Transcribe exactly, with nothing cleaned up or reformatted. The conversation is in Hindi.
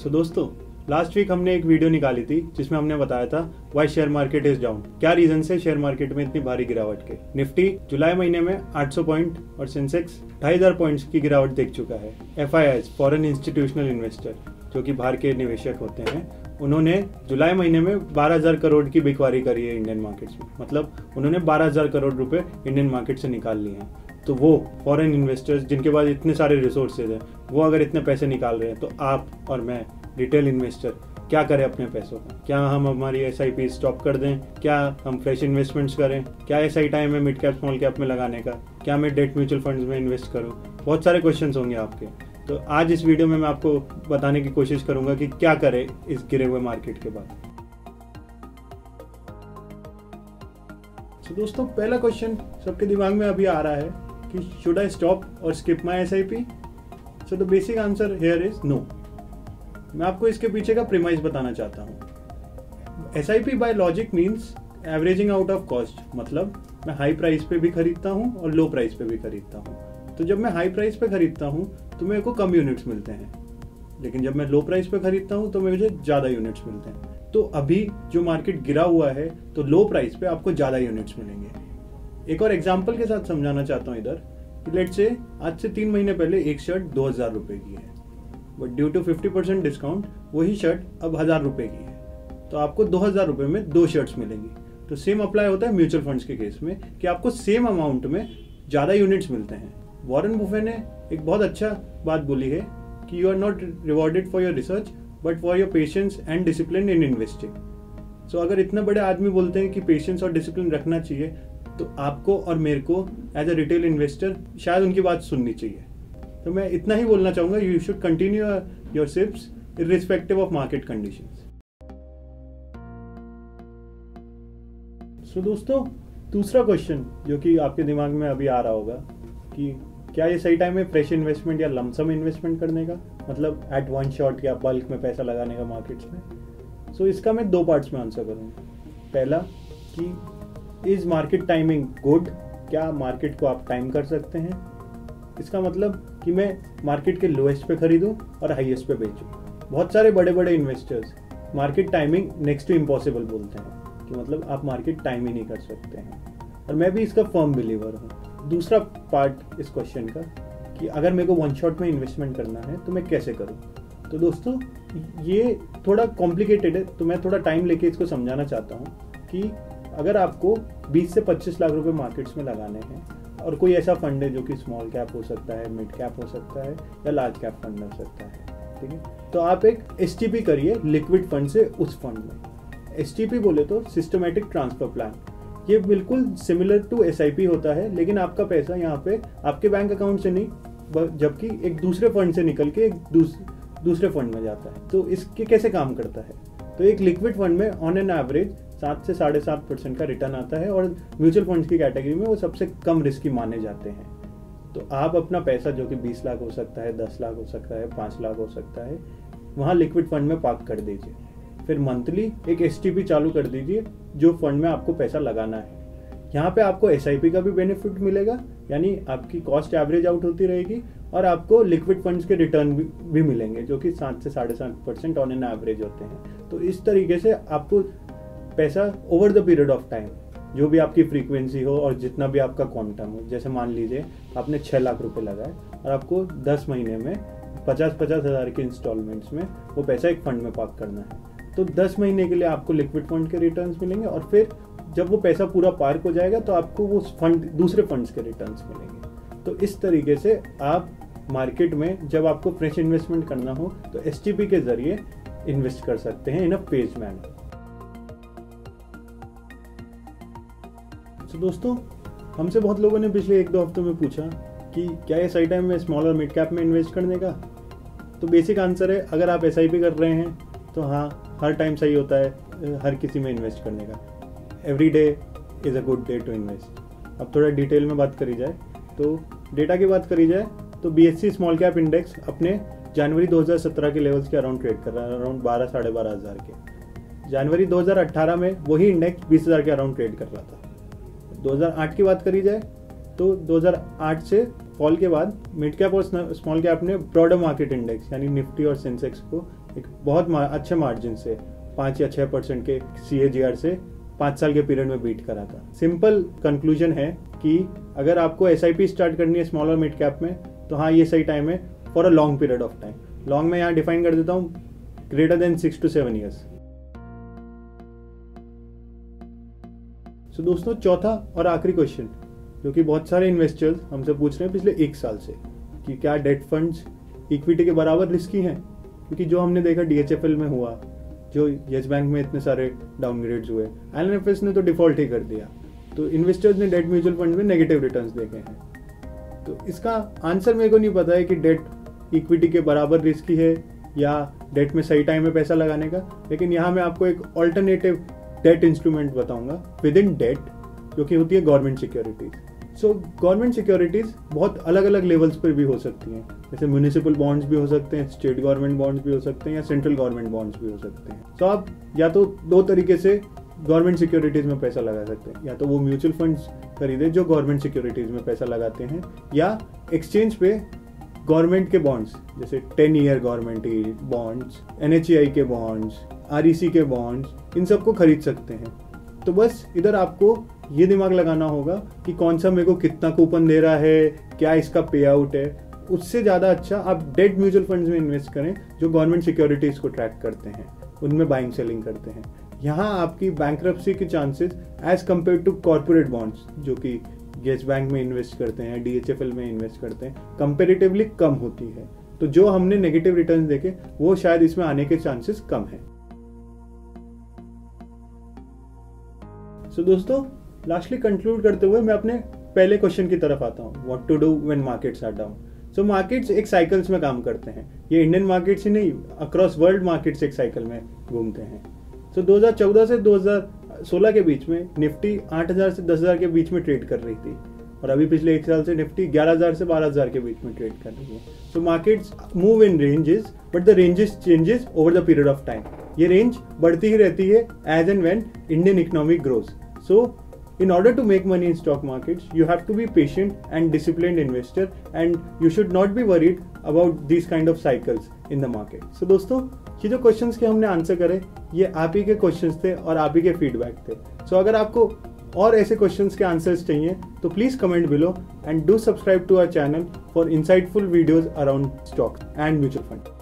सो दोस्तों, लास्ट वीक हमने एक वीडियो निकाली थी जिसमें हमने बताया था why share market is down, क्या रीजन से शेयर मार्केट में इतनी भारी गिरावट के। निफ्टी जुलाई महीने में आठ सौ पॉइंट और सेंसेक्स ढाई हजार पॉइंट्स की गिरावट देख चुका है। F I Is foreign institutional investor जो कि बाहर के निवेशक होते हैं, उन्होंने जुलाई महीने में बारह हजार करोड़ की बिकवारी करी है इंडियन मार्केट्स में। मतलब उन्होंने बारह हजार करोड़ रुपए इंडियन मार्केट से निकाल लिए हैं। तो वो फॉरेन इन्वेस्टर्स जिनके पास इतने सारे रिसोर्सेज हैं, वो अगर इतने पैसे निकाल रहे हैं, तो आप और मैं रिटेल इन्वेस्टर क्या करें अपने पैसों का? क्या हम हमारी एस आई पी स्टॉप कर दें? क्या हम फ्रेश इन्वेस्टमेंट्स करें? क्या ऐसा ही टाइम है मिड कैप स्मॉल कैप में लगाने का? क्या मैं डेट म्यूचुअल फंड्स में इन्वेस्ट करूं? बहुत सारे क्वेश्चंस होंगे आपके। तो आज इस वीडियो में मैं आपको बताने की कोशिश करूंगा कि क्या करें इस गिरे हुए मार्केट के बाद। तो दोस्तों, पहला क्वेश्चन सबके दिमाग में अभी आ रहा है कि शुड आई स्टॉप और skip my S I P? So the basic answer here is no. मैं आपको इसके पीछे का प्रीमाइस बताना चाहता हूँ। S I P by logic means averaging out of cost. मतलब मैं हाई प्राइस पे भी खरीदता हूँ और लो प्राइस पे भी खरीदता हूँ। तो जब मैं हाई प्राइस पे खरीदता हूँ तो मेरे को कम यूनिट्स मिलते हैं, लेकिन जब मैं लो प्राइस पे खरीदता हूँ तो मुझे ज्यादा यूनिट्स मिलते हैं। तो अभी जो मार्केट गिरा हुआ है, तो लो प्राइस पे आपको ज्यादा यूनिट्स मिलेंगे। एक और एग्जांपल के साथ समझाना चाहता हूँ इधर कि लेट्स से आज से तीन महीने पहले एक शर्ट दो हजार रुपए की है, but due to fifty percent discount वही शर्ट अब हजार रुपए की है। तो आपको दो हजार रुपए में दो शर्ट्स मिलेंगी। तो सेम अप्लाई होता है म्यूचुअल फंड्स के केस में कि आपको सेम अमाउंट में ज्यादा यूनिट्स मिलते हैं। वॉरेन बुफे ने एक बहुत अच्छा बात बोली है कि you are not rewarded for your research but for your patience and discipline in investing. So अगर इतने बड़े आदमी बोलते हैं कि पेशेंस और डिसिप्लिन रखना चाहिए, तो आपको और मेरे को एज अ रिटेल इन्वेस्टर शायद उनकी बात सुननी चाहिए। तो मैं इतना ही बोलना चाहूंगा, you should continue your SIPs irrespective of market conditions. So दोस्तों, दूसरा क्वेश्चन जो कि आपके दिमाग में अभी आ रहा होगा कि क्या ये सही टाइम है फ्रेश इन्वेस्टमेंट या लमसम इन्वेस्टमेंट करने का? मतलब एट वन शॉट या बल्क में पैसा लगाने का मार्केट्स में। सो so, इसका मैं दो पार्ट्स में आंसर करूंगा। पहला कि इज मार्केट टाइमिंग गुड? क्या मार्केट को आप टाइम कर सकते हैं? इसका मतलब कि मैं मार्केट के लोएस्ट पे खरीदूं और हाईएस्ट पे बेचूं। बहुत सारे बड़े बड़े investors market timing next to impossible बोलते हैं कि मतलब आप मार्केट टाइम ही नहीं कर सकते हैं, और मैं भी इसका फर्म बिलीवर हूँ। दूसरा पार्ट इस क्वेश्चन का कि अगर मेरे को वन शॉट में इन्वेस्टमेंट करना है तो मैं कैसे करूँ? तो दोस्तों, ये थोड़ा कॉम्प्लिकेटेड है, तो मैं थोड़ा टाइम लेके इसको समझाना चाहता हूँ कि अगर आपको बीस से पच्चीस लाख रुपए मार्केट्स में लगाने हैं, और कोई ऐसा फंड है जो कि स्मॉल कैप हो सकता है, मिड कैप हो सकता है या लार्ज कैप फंड हो सकता है, ठीक है, तो आप एक एस टी पी करिए लिक्विड फंड से उस फंड में। एस टी पी बोले तो सिस्टमेटिक ट्रांसफर प्लान। ये बिल्कुल similar to S I P होता है, लेकिन आपका पैसा यहाँ पे आपके बैंक अकाउंट से नहीं, जबकि एक दूसरे फंड से निकल के एक दूस, दूसरे फंड में जाता है। तो इसके कैसे काम करता है? तो एक लिक्विड फंड में ऑन एन एवरेज सात से साढ़े सात परसेंट का रिटर्न आता है, और म्यूचुअल फंड्स की कैटेगरी में वो सबसे कम रिस्की माने जाते हैं। तो आप अपना पैसा जो कि बीस लाख हो सकता है, दस लाख हो सकता है, पाँच लाख हो सकता है, वहाँ लिक्विड फंड में पार्क कर दीजिए। फिर मंथली एक एस टी पी चालू कर दीजिए जो फंड में आपको पैसा लगाना है। यहाँ पे आपको एस आई पी का भी बेनिफिट मिलेगा, यानी आपकी कॉस्ट एवरेज आउट होती रहेगी, और आपको लिक्विड फंड्स के रिटर्न भी, भी मिलेंगे जो कि सात से साढ़े सात परसेंट ऑन एन एवरेज होते हैं। तो इस तरीके से आपको पैसा over the period of time, जो भी आपकी फ्रीक्वेंसी हो और जितना भी आपका क्वांटम हो, जैसे मान लीजिए आपने छः लाख रुपए लगाए और आपको दस महीने में पचास पचास हज़ार के इंस्टॉलमेंट्स में वो पैसा एक फंड में पार्क करना है, तो दस महीने के लिए आपको लिक्विड फंड के रिटर्न्स मिलेंगे, और फिर जब वो पैसा पूरा पार्क हो जाएगा तो आपको वो फंड दूसरे फंड्स के रिटर्न्स मिलेंगे। तो इस तरीके से आप मार्केट में जब आपको फ्रेश इन्वेस्टमेंट करना हो तो एस टी पी के जरिए इन्वेस्ट कर सकते हैं इन अ फेज मैनर। तो दोस्तों, हमसे बहुत लोगों ने पिछले एक दो हफ्तों में पूछा कि क्या ये सही टाइम है स्मॉल और मिड कैप में इन्वेस्ट करने का? तो बेसिक आंसर है, अगर आप एस आई पी कर रहे हैं तो हाँ, हर टाइम सही होता है हर किसी में इन्वेस्ट करने का। Every day is a good day to invest. अब थोड़ा डिटेल में बात करी जाए तो डेटा की बात करी जाए तो B S C small cap index अपने जनवरी दो हज़ार सत्रह के लेवल्स के अराउंड ट्रेड कर रहा है, अराउंड बारह साढ़े बारह हज़ार के। जनवरी दो हज़ार अठारह में वही इंडेक्स बीस हज़ार के अराउंड ट्रेड कर रहा था। दो हज़ार आठ की बात करी जाए तो दो हज़ार आठ से फॉल के बाद मिड कैप और स्मॉल कैप ने ब्रॉडर मार्केट इंडेक्स यानी निफ्टी और सेंसेक्स को एक बहुत मा, अच्छे मार्जिन से पाँच या छः परसेंट के सी ए जी आर से पाँच साल के पीरियड में बीट करा था। सिंपल कंक्लूजन है कि अगर आपको एस आई पी स्टार्ट करनी है स्मॉल और मिड कैप में, तो हाँ ये सही टाइम है for a long period of time. Long में यहाँ डिफाइन कर देता हूँ greater than six to seven years. So दोस्तों, चौथा और आखिरी क्वेश्चन जो कि बहुत सारे इन्वेस्टर्स हमसे पूछ रहे हैं पिछले एक साल से, कि क्या डेट फंड्स इक्विटी के बराबर रिस्की हैं? क्योंकि जो हमने देखा डी एच एफ एल में हुआ, जो येस बैंक में इतने सारे डाउनग्रेड्स हुए, एल एन एफ एस ने तो डिफॉल्ट ही कर दिया, तो इन्वेस्टर्स ने डेट म्यूचुअल फंड में नेगेटिव रिटर्न्स देखे हैं। तो इसका आंसर मेरे को नहीं पता है कि डेट इक्विटी के बराबर रिस्की है या डेट में सही टाइम में पैसा लगाने का, लेकिन यहाँ मैं आपको एक ऑल्टरनेटिव डेट इंस्ट्रूमेंट बताऊंगा विद इन डेट, जो कि होती है government securities. So government securities बहुत अलग अलग लेवल्स पर भी हो सकती हैं, जैसे म्यूनिसिपल बॉन्ड्स भी हो सकते हैं, स्टेट गवर्नमेंट बॉन्ड्स भी हो सकते हैं, या सेंट्रल गवर्नमेंट बॉन्ड्स भी हो सकते हैं। तो आप या तो दो तरीके से गवर्नमेंट सिक्योरिटीज में पैसा लगा सकते हैं, या तो वो म्यूचुअल फंड्स खरीदे जो गवर्नमेंट सिक्योरिटीज में पैसा लगाते हैं, या एक्सचेंज पे गवर्नमेंट के बॉन्ड्स जैसे ten year government bonds, N H A I के बॉन्ड्स, आर ई सी के बॉन्ड्स, इन सबको खरीद सकते हैं। तो बस इधर आपको ये दिमाग लगाना होगा कि कौन सा मेरे को कितना कूपन दे रहा है, क्या इसका पे आउट है। उससे ज़्यादा अच्छा आप डेट म्यूचुअल फंड्स में इन्वेस्ट करें जो गवर्नमेंट सिक्योरिटीज़ को ट्रैक करते हैं, उनमें बाइंग सेलिंग करते हैं। यहाँ आपकी बैंक्रप्सी के chances as compare to corporate bonds जो कि येस बैंक में इन्वेस्ट करते हैं, डी एच एफ एल में इन्वेस्ट करते हैं, कंपेरेटिवली कम होती है। तो जो हमने नेगेटिव रिटर्न देखे वो शायद इसमें आने के चांसेस कम हैं। सो so, दोस्तों, लास्टली कंक्लूड करते हुए मैं अपने पहले क्वेश्चन की तरफ आता हूँ, what to do when markets are down. So markets एक साइकिल्स में काम करते हैं, ये इंडियन मार्केट्स ही नहीं, अक्रॉस वर्ल्ड मार्केट्स एक साइकिल में घूमते हैं। सो so, दो हज़ार चौदह से दो हज़ार सोलह के बीच में निफ्टी आठ हज़ार से दस हज़ार के बीच में ट्रेड कर रही थी, और अभी पिछले एक साल से निफ्टी ग्यारह हज़ार से बारह हज़ार के बीच में ट्रेड कर रही है। So markets move in ranges, but the ranges changes over the period of time. ये रेंज बढ़ती ही रहती है as and when Indian economy grows. So in order to make money in stock markets, you have to be patient and disciplined investor, and you should not be worried about these kind of cycles in the market. So दोस्तों, ये जो क्वेश्चंस के हमने आंसर करे, ये आप ही के क्वेश्चंस थे और आप ही के फीडबैक थे। सो so, अगर आपको और ऐसे क्वेश्चंस के आंसर्स चाहिए तो please comment below, and do subscribe to our channel for insightful videos around stock and mutual fund.